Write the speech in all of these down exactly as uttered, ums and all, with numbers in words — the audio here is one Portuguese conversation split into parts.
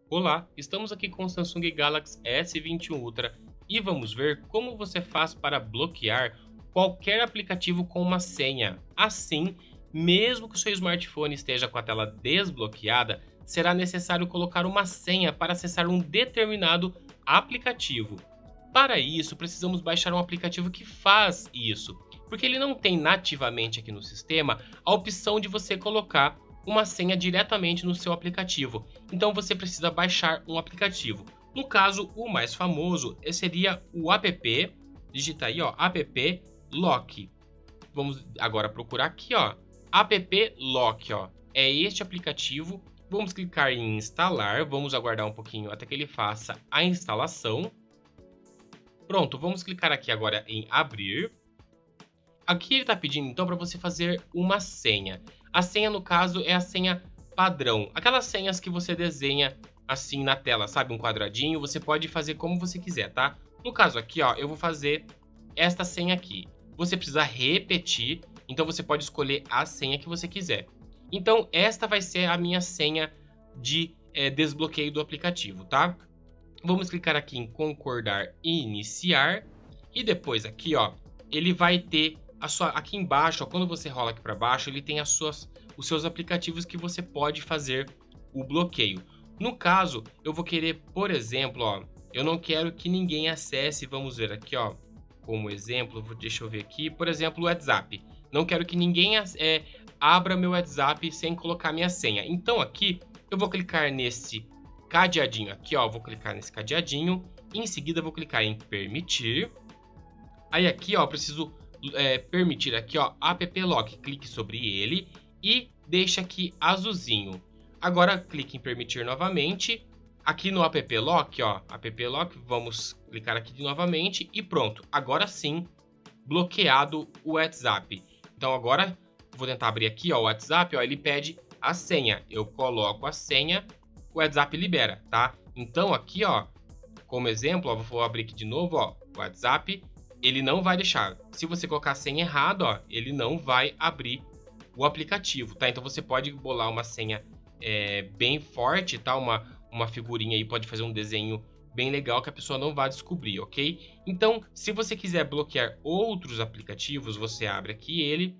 Olá, estamos aqui com o Samsung Galaxy S vinte e um Ultra e vamos ver como você faz para bloquear qualquer aplicativo com uma senha. Assim, mesmo que o seu smartphone esteja com a tela desbloqueada, será necessário colocar uma senha para acessar um determinado aplicativo. Para isso, precisamos baixar um aplicativo que faz isso, porque ele não tem nativamente aqui no sistema a opção de você colocar uma senha diretamente no seu aplicativo. Então você precisa baixar um aplicativo. No caso, o mais famoso seria o app. Digita aí, ó, app lock. Vamos agora procurar aqui, ó, app lock, ó. É este aplicativo. Vamos clicar em instalar. Vamos aguardar um pouquinho até que ele faça a instalação. Pronto, vamos clicar aqui agora em abrir. Aqui ele está pedindo então para você fazer uma senha. A senha, no caso, é a senha padrão. Aquelas senhas que você desenha assim na tela, sabe? Um quadradinho, você pode fazer como você quiser, tá? No caso aqui, ó, eu vou fazer esta senha aqui. Você precisa repetir, então você pode escolher a senha que você quiser. Então, esta vai ser a minha senha de é, desbloqueio do aplicativo, tá? Vamos clicar aqui em concordar e iniciar. E depois aqui, ó, ele vai ter a sua, aqui embaixo, ó, quando você rola aqui para baixo, ele tem as suas, os seus aplicativos que você pode fazer o bloqueio. No caso, eu vou querer, por exemplo, ó, eu não quero que ninguém acesse, vamos ver aqui, ó, como exemplo, deixa eu ver aqui, por exemplo, o WhatsApp. Não quero que ninguém é, abra meu WhatsApp sem colocar minha senha. Então aqui, eu vou clicar nesse cadeadinho aqui, ó, vou clicar nesse cadeadinho, e em seguida vou clicar em permitir. Aí aqui, ó, eu preciso É, permitir aqui, ó, app lock, clique sobre ele e deixa aqui azulzinho. Agora clique em permitir novamente. Aqui no app lock, ó, app lock, vamos clicar aqui novamente e pronto. Agora sim, bloqueado o WhatsApp. Então agora vou tentar abrir aqui, ó, o WhatsApp, ó, ele pede a senha. Eu coloco a senha, o WhatsApp libera, tá? Então aqui, ó, como exemplo, ó, vou abrir aqui de novo, ó, o WhatsApp. Ele não vai deixar. Se você colocar a senha errada, ó, ele não vai abrir o aplicativo, tá? Então você pode bolar uma senha é, bem forte, tá? Uma, uma figurinha aí, pode fazer um desenho bem legal que a pessoa não vai descobrir, ok? Então, se você quiser bloquear outros aplicativos, você abre aqui ele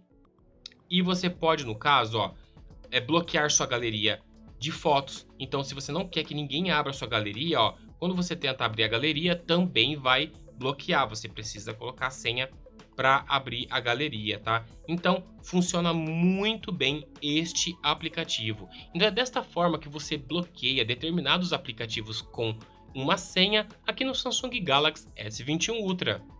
e você pode, no caso, ó, é, bloquear sua galeria de fotos. Então, se você não quer que ninguém abra sua galeria, ó, quando você tenta abrir a galeria, também vai bloquear, você precisa colocar a senha para abrir a galeria, tá? Então, funciona muito bem este aplicativo. Então, é desta forma que você bloqueia determinados aplicativos com uma senha aqui no Samsung Galaxy S vinte e um Ultra.